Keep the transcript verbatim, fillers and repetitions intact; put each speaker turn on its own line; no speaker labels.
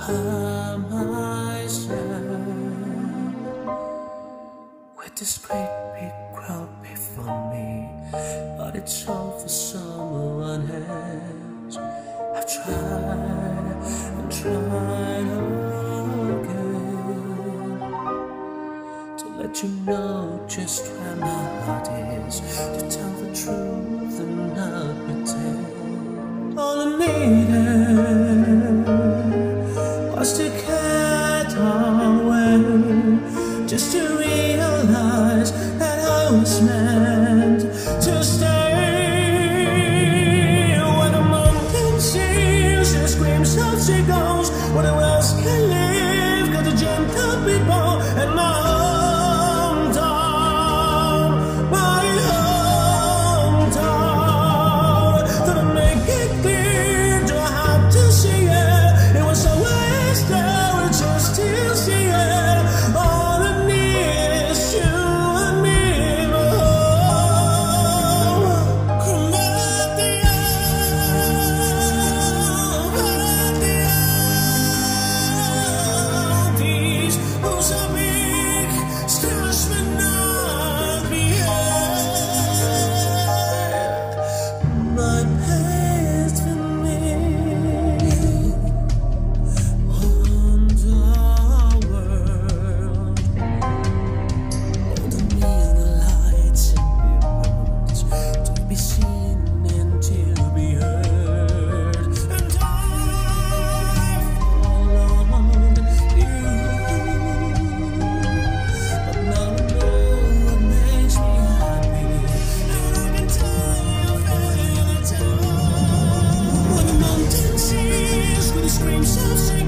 by myself with this great big crowd before me, but it's all for someone else. I've tried and tried again to let you know just where my heart is, to tell the truth and not pretend. All I needed was to get away, just to realize that I was meant to stay. When the mountain sings, she screams out, she goes. What else can live? Got the gentle people and my hometown, my hometown. Did I make it clear? Do I have to see it? It was always there, we just still see it. All I need is you and me, my home. Come at the end, at the end. These who's a big stars will not be here. My path for me. Screams of